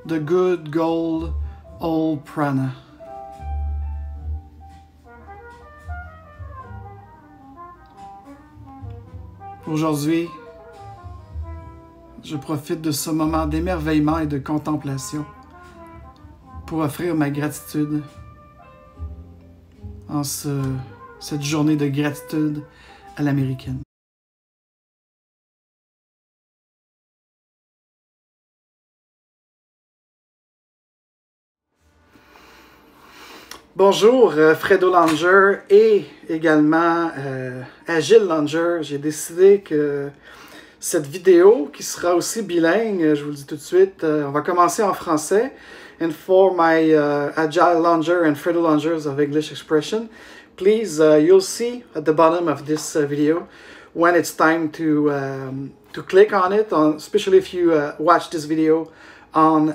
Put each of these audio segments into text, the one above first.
the good gold old prana. Aujourd'hui, je profite de ce moment d'émerveillement et de contemplation pour offrir ma gratitude en cette journée de gratitude à l'américaine. Bonjour, Fredo Langer et également Agile Langer. J'ai décidé que cette vidéo, qui sera aussi bilingue, je vous le dis tout de suite, on va commencer en français. And for my Agile Langer and Fredo Langers of English expression, please, you'll see at the bottom of this video when it's time to click on it, especially if you watch this video on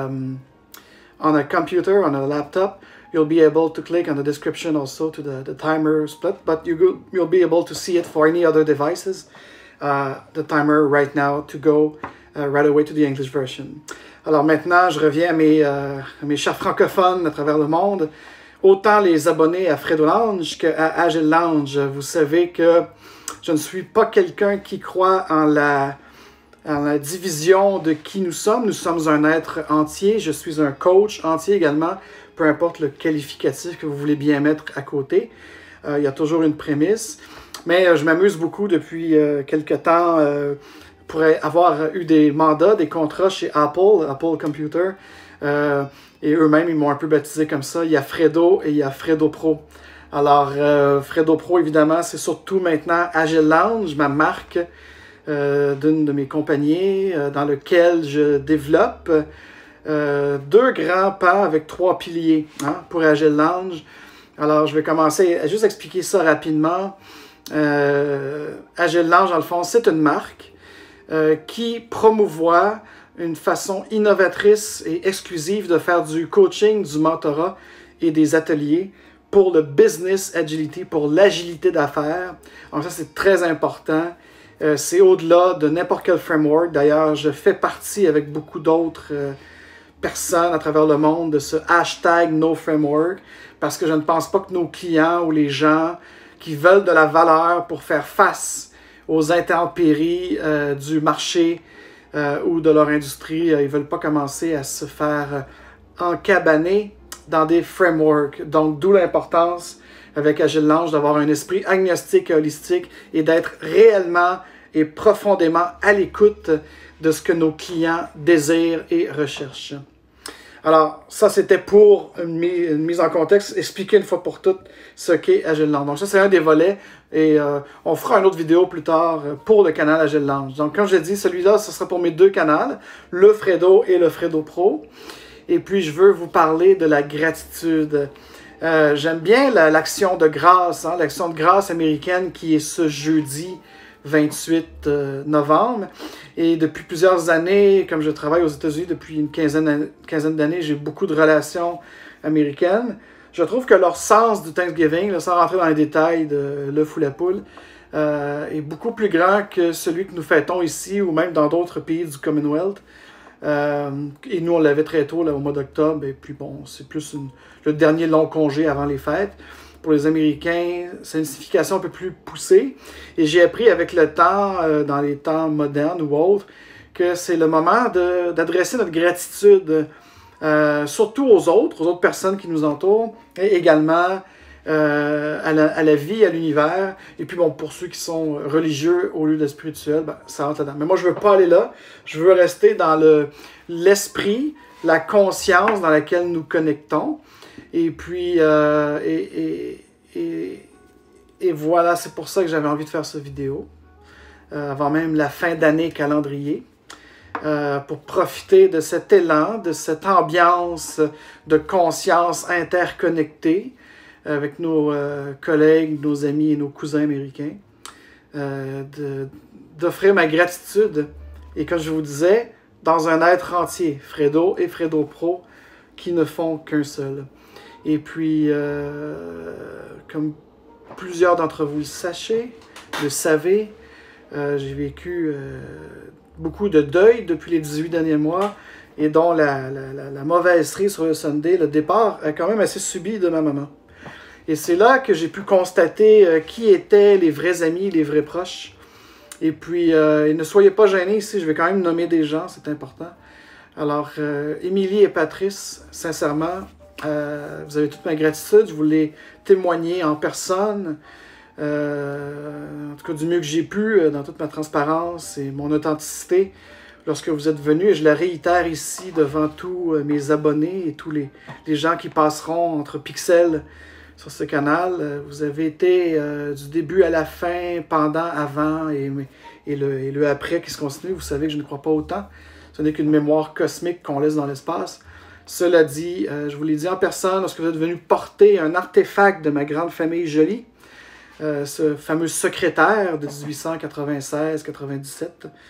a computer, on a laptop. You'll be able to click on the description also to the timer split, but you'll be able to see it for any other devices, the timer right now to go right away to the English version. Alors maintenant, je reviens à mes chers francophones à travers le monde. Autant les abonnés à Fredo Lounge qu'à Agile Lounge, vous savez que je ne suis pas quelqu'un qui croit en la division de qui nous sommes. Nous sommes un être entier. Je suis un coach entier également, peu importe le qualificatif que vous voulez bien mettre à côté. Il y a toujours une prémisse. Mais je m'amuse beaucoup depuis quelque temps pour avoir eu des mandats, des contrats chez Apple Computer. Et eux-mêmes, ils m'ont un peu baptisé comme ça. Il y a Fredo et il y a Fredo Pro. Alors, Fredo Pro, évidemment, c'est surtout maintenant Agile Lounge, ma marque d'une de mes compagnies dans lequel je développe deux grands pans avec trois piliers pour Agile Lounge. Alors, je vais commencer à juste expliquer ça rapidement. Agile Lounge, dans le fond, c'est une marque qui promouvoit une façon innovatrice et exclusive de faire du coaching, du mentorat et des ateliers pour le business agility, pour l'agilité d'affaires. Donc ça, c'est très important. C'est au-delà de n'importe quel framework. D'ailleurs, je fais partie avec beaucoup d'autres personnes à travers le monde de ce hashtag #NoFramework parce que je ne pense pas que nos clients ou les gens qui veulent de la valeur pour faire face aux intempéries du marché ou de leur industrie, ils ne veulent pas commencer à se faire encabaner dans des frameworks. Donc, d'où l'importance avec Agile Lounge d'avoir un esprit agnostique et holistique et d'être réellement et profondément à l'écoute de ce que nos clients désirent et recherchent. Alors, ça, c'était pour une mise en contexte, expliquer une fois pour toutes ce qu'est Agile Lounge. Donc, ça, c'est un des volets et on fera une autre vidéo plus tard pour le canal Agile Lounge. Donc, comme je l'ai dit, celui-là, ce sera pour mes deux canaux, le Fredo et le Fredo Pro. Et puis, je veux vous parler de la gratitude. J'aime bien l'action de grâce, l'action de grâce américaine qui est ce jeudi 28 novembre. Et depuis plusieurs années, comme je travaille aux États-Unis depuis une quinzaine d'années, j'ai beaucoup de relations américaines. Je trouve que leur sens du Thanksgiving, sans rentrer dans les détails de l'œuf ou la poule, est beaucoup plus grand que celui que nous fêtons ici ou même dans d'autres pays du Commonwealth. Et nous, on l'avait très tôt, là, au mois d'octobre. Et puis bon, c'est plus le dernier long congé avant les fêtes. Pour les Américains, c'est une signification un peu plus poussée. Et j'ai appris avec le temps, dans les temps modernes ou autres, que c'est le moment d'adresser notre gratitude, surtout aux autres personnes qui nous entourent, et également à la vie, à l'univers. Et puis bon, pour ceux qui sont religieux au lieu de spirituel, ça rentre là-dedans. Mais moi, je ne veux pas aller là. Je veux rester dans l'esprit, la conscience dans laquelle nous connectons. Et puis, et voilà, c'est pour ça que j'avais envie de faire cette vidéo, avant même la fin d'année calendrier, pour profiter de cet élan, de cette ambiance de conscience interconnectée avec nos collègues, nos amis et nos cousins américains, d'offrir ma gratitude. Et comme je vous disais, dans un être entier, Fredo et Fredo Pro, qui ne font qu'un seul. Et puis, comme plusieurs d'entre vous le savez, j'ai vécu beaucoup de deuil depuis les 18 derniers mois. et dont la mauvaise série sur le Sunday, le départ est quand même assez subi de ma maman. Et c'est là que j'ai pu constater qui étaient les vrais amis, les vrais proches. Et puis, ne soyez pas gênés ici, je vais quand même nommer des gens, c'est important. Alors, Émilie et Patrice, sincèrement, vous avez toute ma gratitude, je vous l'ai témoigné en personne, en tout cas du mieux que j'ai pu, dans toute ma transparence et mon authenticité, lorsque vous êtes venus, et je la réitère ici devant tous mes abonnés et tous les gens qui passeront entre pixels sur ce canal. Vous avez été du début à la fin, pendant, avant et le après qui se continue. Vous savez que je ne crois pas autant. Ce n'est qu'une mémoire cosmique qu'on laisse dans l'espace. Cela dit, je vous l'ai dit en personne, lorsque vous êtes venu porter un artefact de ma grande famille Joly, ce fameux secrétaire de 1896-97,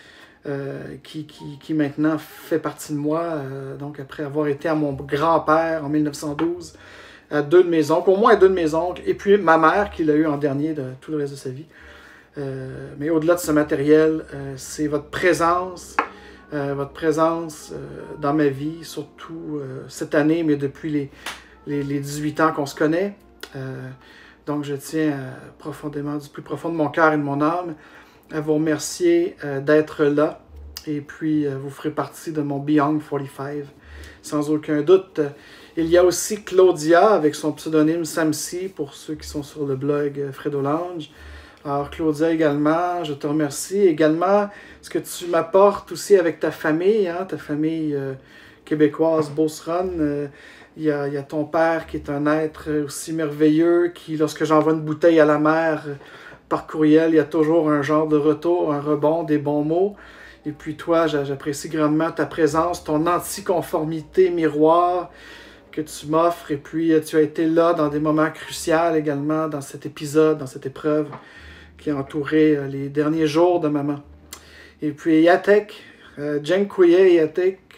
qui maintenant fait partie de moi, donc après avoir été à mon grand-père en 1912, à deux de mes oncles, au moins à deux de mes oncles, et puis ma mère qui l'a eu en dernier de tout le reste de sa vie. Mais au-delà de ce matériel, c'est votre présence dans ma vie, surtout cette année, mais depuis les 18 ans qu'on se connaît. Donc je tiens profondément, du plus profond de mon cœur et de mon âme, à vous remercier d'être là, et puis vous ferez partie de mon Beyond 45, sans aucun doute. Il y a aussi Claudia, avec son pseudonyme Samsi, pour ceux qui sont sur le blog Fredo Lounge. Alors Claudia également, je te remercie. Également, ce que tu m'apportes aussi avec ta famille, ta famille québécoise, Beauceronne. Il y a ton père qui est un être aussi merveilleux, qui, lorsque j'envoie une bouteille à la mer par courriel, il y a toujours un genre de retour, un rebond, des bons mots. Et puis toi, j'apprécie grandement ta présence, ton anticonformité miroir que tu m'offres. Et puis tu as été là dans des moments cruciaux également, dans cet épisode, dans cette épreuve qui a entouré les derniers jours de maman. Et puis Yatek, Djenkouye Yatek,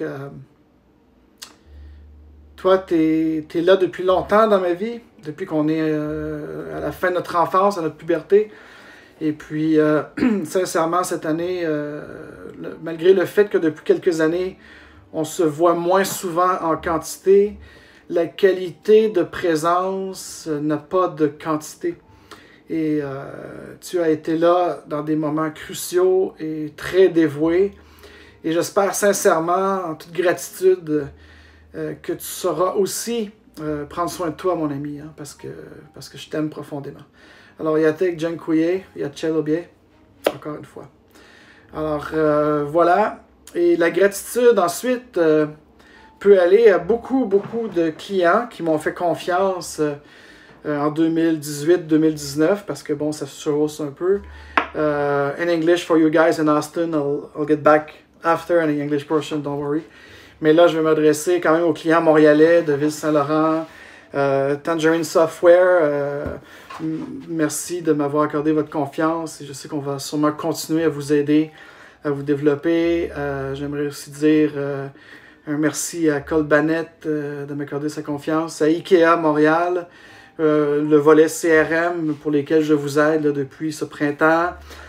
toi, tu es là depuis longtemps dans ma vie, depuis qu'on est à la fin de notre enfance, à notre puberté. Et puis, sincèrement, cette année, malgré le fait que depuis quelques années, on se voit moins souvent en quantité, la qualité de présence n'a pas de quantité. Et tu as été là dans des moments cruciaux et très dévoués. Et j'espère sincèrement, en toute gratitude, que tu sauras aussi prendre soin de toi, mon ami, parce que je t'aime profondément. Alors, Yatek, Djenkouye, Yatchelobie, encore une fois. Alors, voilà. Et la gratitude, ensuite, peut aller à beaucoup de clients qui m'ont fait confiance en 2018-2019, parce que, bon, ça se chevauche un peu. In English for you guys in Austin, I'll get back after any English portion, don't worry. Mais là, je vais m'adresser quand même aux clients montréalais de Ville-Saint-Laurent, Tangerine Software. Merci de m'avoir accordé votre confiance et je sais qu'on va sûrement continuer à vous aider, à vous développer. J'aimerais aussi dire un merci à Cole Bannett de m'accorder sa confiance, à IKEA Montréal, le volet CRM pour lesquels je vous aide là, depuis ce printemps,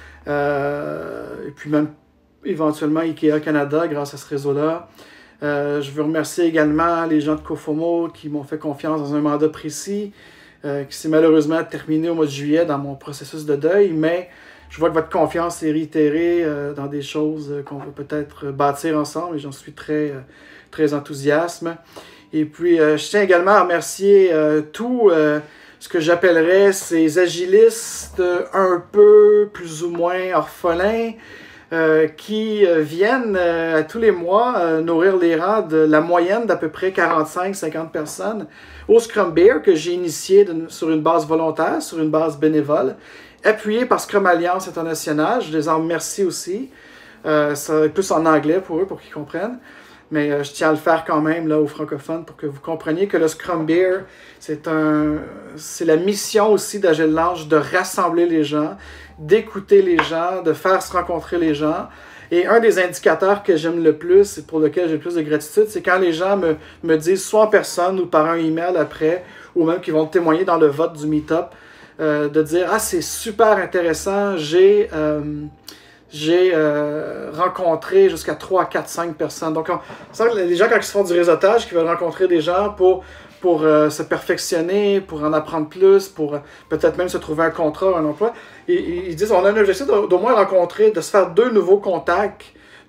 et puis même éventuellement IKEA Canada grâce à ce réseau-là. Je veux remercier également les gens de Cofomo qui m'ont fait confiance dans un mandat précis, qui s'est malheureusement terminé au mois de juillet dans mon processus de deuil, mais je vois que votre confiance est réitérée dans des choses qu'on va peut-être bâtir ensemble et j'en suis très enthousiaste. Et puis, je tiens également à remercier tout ce que j'appellerais ces agilistes un peu plus ou moins orphelins, qui viennent à tous les mois nourrir les rangs de la moyenne d'à peu près 45-50 personnes au Scrum Bear que j'ai initié sur une base volontaire, sur une base bénévole, appuyé par Scrum Alliance Internationale. Je les en remercie aussi. Ça va être plus en anglais pour eux, pour qu'ils comprennent. Mais je tiens à le faire quand même là, aux francophones pour que vous compreniez que le Scrum Bear, c'est la mission aussi d'Agile Lounge de rassembler les gens, d'écouter les gens, de faire se rencontrer les gens. Et un des indicateurs que j'aime le plus et pour lequel j'ai le plus de gratitude, c'est quand les gens me disent, soit en personne ou par un email après, ou même qu'ils vont témoigner dans le vote du meet-up, de dire « Ah, c'est super intéressant, j'ai j'ai rencontré jusqu'à 3, 4, 5 personnes. Donc, les gens, quand ils se font du réseautage, qui veulent rencontrer des gens pour se perfectionner, pour en apprendre plus, pour peut-être même se trouver un contrat, un emploi, ils disent, on a un objectif d'au moins rencontrer, de se faire 2 nouveaux contacts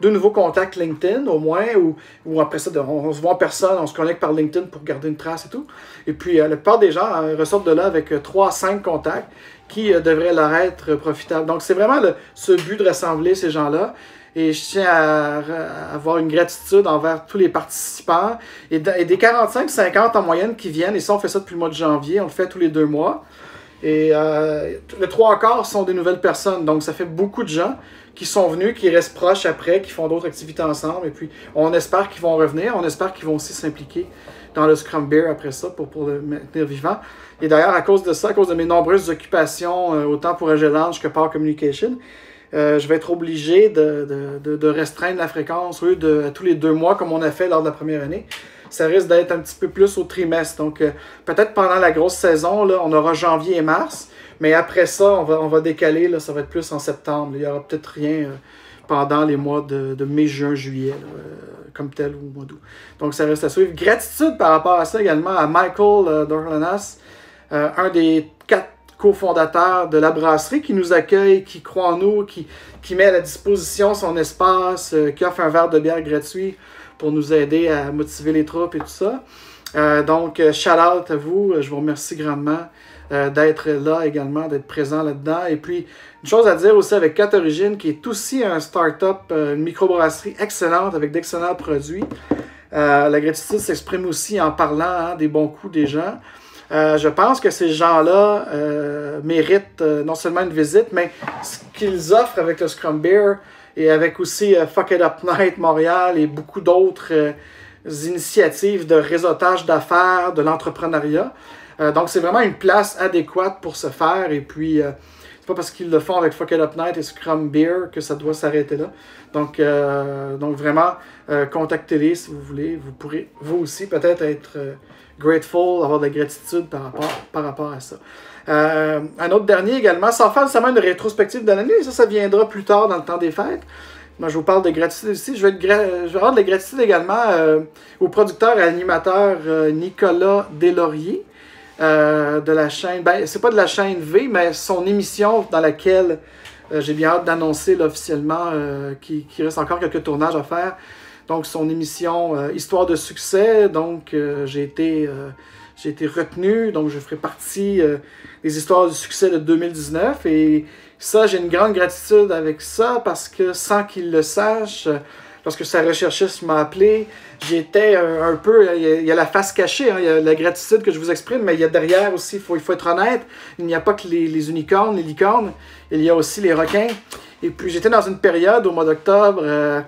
LinkedIn au moins, ou après ça, on se voit en personne, on se connecte par LinkedIn pour garder une trace et tout. Et puis, la plupart des gens ressortent de là avec 3 à 5 contacts qui devraient leur être profitables. Donc, c'est vraiment ce but de rassembler ces gens-là. Et je tiens à avoir une gratitude envers tous les participants. Et des 45-50 en moyenne qui viennent, et ça, on fait ça depuis le mois de janvier, on le fait tous les 2 mois. Et les 3/4 sont des nouvelles personnes. Donc, ça fait beaucoup de gens qui sont venus, qui restent proches après, qui font d'autres activités ensemble. Et puis, on espère qu'ils vont revenir. On espère qu'ils vont aussi s'impliquer dans le Scrum Bear après ça pour le maintenir vivant. Et d'ailleurs, à cause de ça, à cause de mes nombreuses occupations, autant pour Agelange que Power Communication, je vais être obligé de restreindre la fréquence au lieu de tous les 2 mois comme on a fait lors de la première année. Ça risque d'être un petit peu plus au trimestre. Donc, peut-être pendant la grosse saison, là, on aura janvier et mars. Mais après ça, on va décaler. Là, ça va être plus en septembre. Il n'y aura peut-être rien pendant les mois de mai, juin, juillet, comme tel, ou au mois d'août. Donc, ça reste à suivre. Gratitude par rapport à ça également à Michael Dorlanas, un des 4 cofondateur de la brasserie, qui nous accueille, qui croit en nous, qui met à la disposition son espace, qui offre un verre de bière gratuit pour nous aider à motiver les troupes et tout ça. Donc, shout out à vous. Je vous remercie grandement d'être là également, d'être présent là-dedans. Et puis, une chose à dire aussi avec 4 Origines, qui est aussi un start-up, une microbrasserie excellente avec d'excellents produits. La gratitude s'exprime aussi en parlant des bons coups des gens. Je pense que ces gens-là méritent non seulement une visite, mais ce qu'ils offrent avec le Scrum Bear et avec aussi Fuck It Up Night Montréal et beaucoup d'autres initiatives de réseautage d'affaires, de l'entrepreneuriat. Donc, c'est vraiment une place adéquate pour se faire. Et puis, c'est pas parce qu'ils le font avec Fuck It Up Night et Scrum Bear que ça doit s'arrêter là. Donc vraiment, contactez-les si vous voulez. Vous pourrez, vous aussi, peut-être être grateful, avoir de la gratitude par rapport à ça. Un autre dernier également, sans faire nécessairement une rétrospective de l'année, ça viendra plus tard dans le temps des fêtes. Moi, je vous parle de gratitude ici. Je vais avoir de la gratitude également au producteur et animateur Nicolas Deslauriers de la chaîne, c'est pas de la chaîne V, mais son émission dans laquelle j'ai bien hâte d'annoncer officiellement qu'il reste encore quelques tournages à faire. Donc, son émission Histoire de succès. Donc, j'ai été retenu. Donc, je ferai partie des histoires du succès de 2019. Et ça, j'ai une grande gratitude avec ça parce que sans qu'il le sache, lorsque sa recherchiste m'a appelé, j'étais un peu... Il y a la face cachée, hein, il y a la gratitude que je vous exprime, mais il y a derrière aussi, il faut être honnête, il n'y a pas que les unicornes, les licornes, il y a aussi les requins. Et puis, j'étais dans une période au mois d'octobre...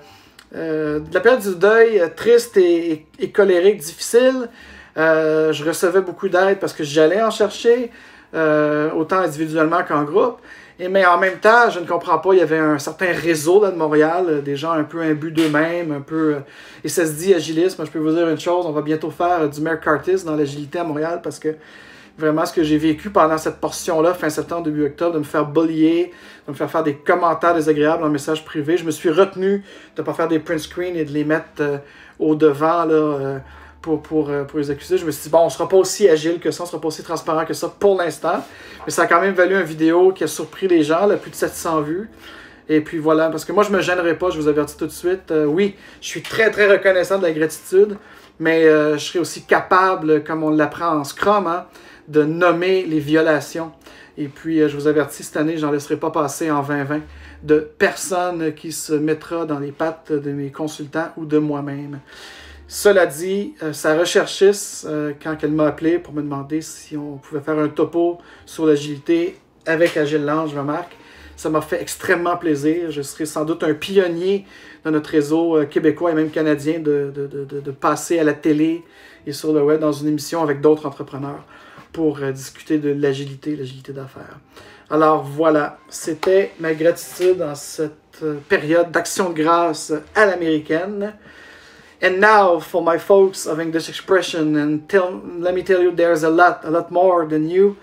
de la période du deuil triste et colérique, difficile. Je recevais beaucoup d'aide parce que j'allais en chercher, autant individuellement qu'en groupe. Mais en même temps, je ne comprends pas, il y avait un certain réseau là, de Montréal, des gens un peu imbus d'eux-mêmes, un peu... et ça se dit agilisme. Je peux vous dire une chose, on va bientôt faire du McCarthyisme dans l'agilité à Montréal parce que vraiment ce que j'ai vécu pendant cette portion-là, fin septembre, début octobre, de me faire bullier, de me faire des commentaires désagréables en message privé. Je me suis retenu de ne pas faire des print screens et de les mettre au devant là, pour les accuser. Je me suis dit, bon, on ne sera pas aussi agile que ça, on ne sera pas aussi transparent que ça pour l'instant. Mais ça a quand même valu une vidéo qui a surpris les gens, là, plus de 700 vues. Et puis voilà, parce que moi, je ne me gênerai pas, je vous avertis tout de suite. Oui, je suis très, très reconnaissant de la gratitude, mais je serai aussi capable, comme on l'apprend en Scrum, hein, de nommer les violations. Et puis, je vous avertis, cette année, je n'en laisserai pas passer en 2020 de personne qui se mettra dans les pattes de mes consultants ou de moi-même. Cela dit, sa recherchiste, quand elle m'a appelé pour me demander si on pouvait faire un topo sur l'agilité avec Agelange, je remarque, ça m'a fait extrêmement plaisir. Je serai sans doute un pionnier dans notre réseau québécois et même canadien de passer à la télé et sur le web dans une émission avec d'autres entrepreneurs pour discuter de l'agilité d'affaires. Alors voilà, c'était ma gratitude dans cette période d'action de grâce à l'américaine. And now for my folks of English expression, and let me tell you, there's a lot more than you.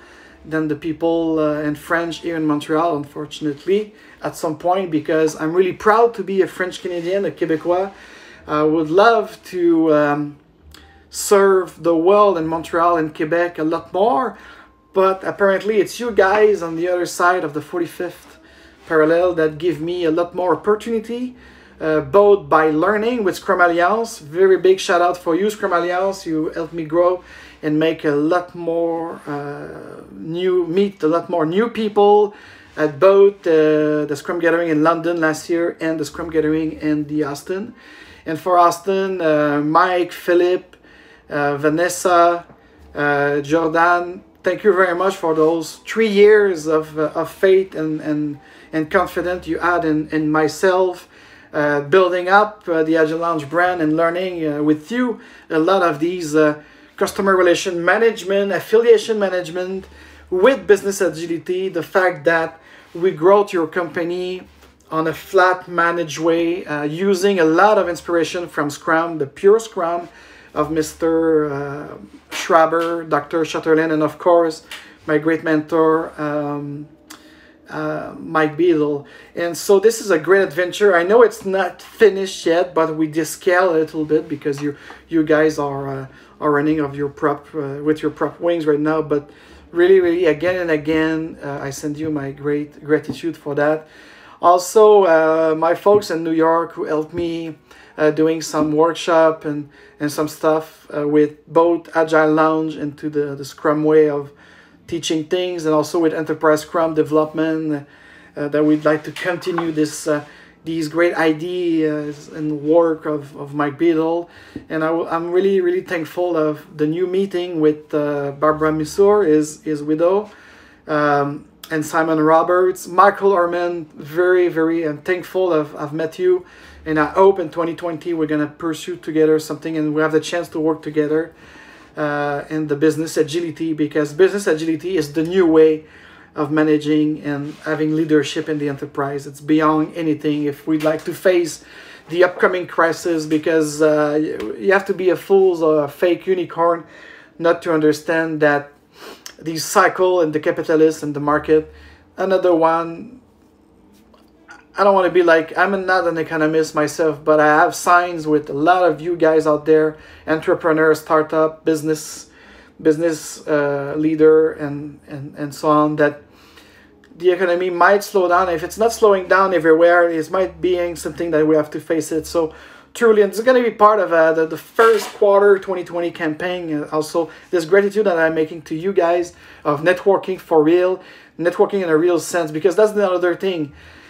than the people in French here in Montreal, unfortunately, at some point, because I'm really proud to be a French Canadian, a Québécois. I would love to serve the world in Montreal and Quebec a lot more, but apparently it's you guys on the other side of the 45th parallel that give me a lot more opportunity, both by learning with Scrum Alliance. Very big shout out for you, Scrum Alliance. You helped me grow and make a lot more meet a lot more new people at both the Scrum Gathering in London last year and the Scrum Gathering in the Austin. And for Austin, Mike, Philip, Vanessa, Jordan, thank you very much for those 3 years of faith and confidence you had in myself, building up the Agile Lounge brand and learning with you a lot of these customer relation management, affiliation management with business agility, the fact that we grow your company on a flat managed way, using a lot of inspiration from Scrum, the pure Scrum of Mr. Schraber, Dr. Sutherland, and of course my great mentor Mike Beadle. And so this is a great adventure. I know it's not finished yet, but we just scale a little bit because you guys are running of your prop with your prop wings right now. But really again and again, I send you my great gratitude for that. Also, my folks in New York who helped me doing some workshop and some stuff with both Agile Lounge and to the Scrum way of teaching things, and also with Enterprise Scrum development, that we'd like to continue these great ideas and work of Mike Beadle. And I'm really thankful of the new meeting with Barbara Missour, his widow, and Simon Roberts, Michael Orman. Very I'm thankful I've met you, and I hope in 2020 we're gonna pursue together something and we have the chance to work together in the business agility, because business agility is the new way of managing and having leadership in the enterprise. It's beyond anything if we'd like to face the upcoming crisis, because you have to be a fool or a fake unicorn not to understand that the cycle and the capitalists and the market, another one. I don't want to be like, I'm not an economist myself, but I have signs with a lot of you guys out there, entrepreneurs, startup, business leader, and so on, that the economy might slow down. If it's not slowing down everywhere, it might be something that we have to face it. So truly, and it's going to be part of the first quarter 2020 campaign. Also, this gratitude that I'm making to you guys of networking for real, networking in a real sense, because that's the other thing.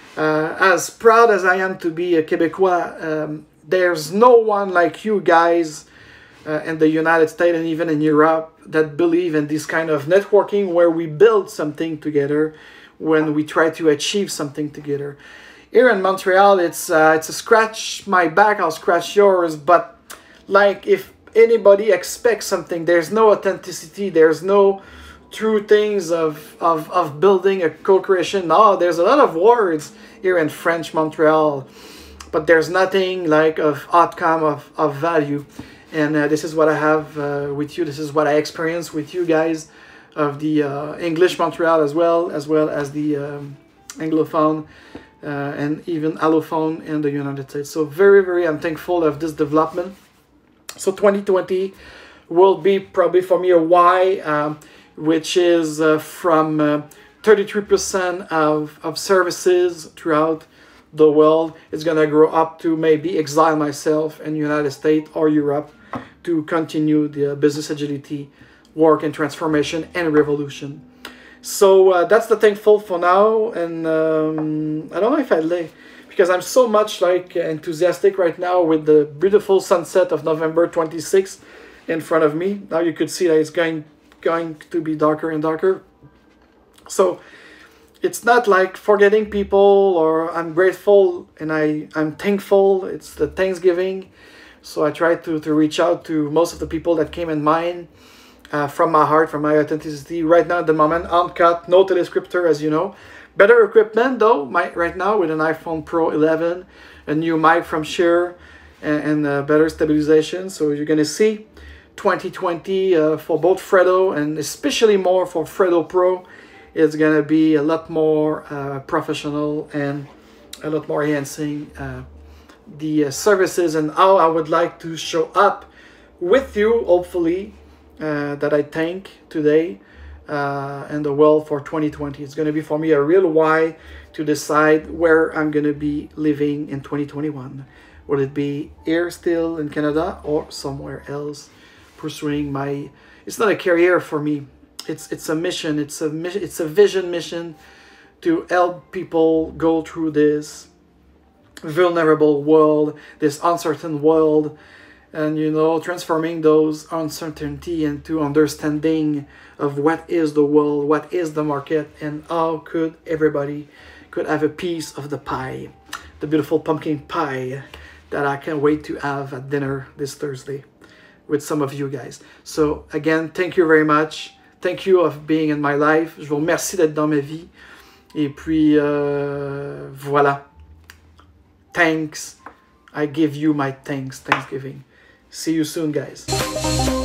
As proud as I am to be a Québécois, there's no one like you guys in the United States and even in Europe that believe in this kind of networking where we build something together when we try to achieve something together. Here in Montreal, it's a scratch my back, I'll scratch yours, but like if anybody expects something, there's no authenticity, there's no true things of building a co-creation. No, there's a lot of words here in French Montreal, but there's nothing like of outcome of value. And this is what I have with you. This is what I experience with you guys of the English Montreal as well as the Anglophone and even Allophone in the United States. So very I'm thankful of this development. So 2020 will be probably for me a why, which is from 33% of services throughout the world. It's going to grow up to maybe exile myself in the United States or Europe to continue the business agility work and transformation and revolution. So that's the thankful for now. And I don't know if I lay, because I'm so much like enthusiastic right now with the beautiful sunset of November 26th in front of me. Now you could see that it's going to be darker and darker. So it's not like forgetting people, or I'm grateful and I'm thankful. It's the Thanksgiving. So I try to reach out to most of the people that came in mind from my heart, from my authenticity. Right now at the moment, uncut, no telescriptor, as you know. Better equipment though, right now with an iPhone Pro 11, a new mic from Shure, and better stabilization. So you're going to see 2020 for both Fredo and especially more for Fredo Pro. It's gonna be a lot more professional and a lot more enhancing the services and how I would like to show up with you, hopefully, that I think today and the world for 2020. It's going to be for me a real why to decide where I'm going to be living in 2021. Will it be here still in Canada or somewhere else pursuing my... It's not a career for me. It's a mission. It's a vision mission to help people go through this vulnerable world, this uncertain world, and you know, transforming those uncertainty into understanding of what is the world, what is the market, and how could everybody could have a piece of the pie, the beautiful pumpkin pie that I can't wait to have at dinner this Thursday with some of you guys. So again, thank you very much. Thank you of being in my life. Je vous remercie d'être dans ma vie. Et puis voilà. Thanks. I give you my thanksgiving. See you soon, guys.